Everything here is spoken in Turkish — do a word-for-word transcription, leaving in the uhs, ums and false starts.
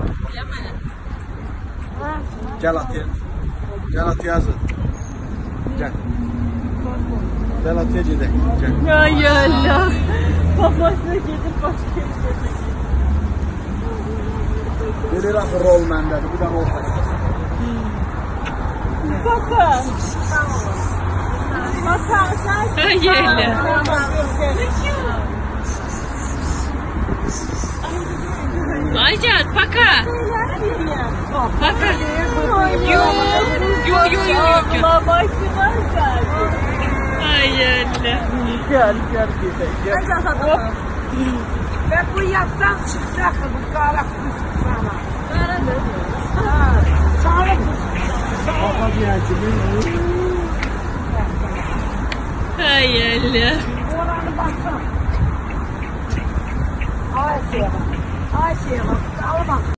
Gel atıya. Gel atıya hazır. Gel. Gel atıya gidelim. Gel. Ay Allah. Babasına gidip başka yerine. Gelir axı rol məndədir. Bu da rol xəstəsi. Papa. Papa sen. Ay Allah. Aycan, paka. Paka. Yok, yok, yok, yok. Babasına geldi. Ay Allah. Gel gel gidelim. Gel. Ben bu yattan çıktı bu kara kuş sana. Kara ne? Sana kuş. Papa deyən kimi. Ay Allah. Oranı baksana. Ayşe'ye bak. Ayşe'ye bak.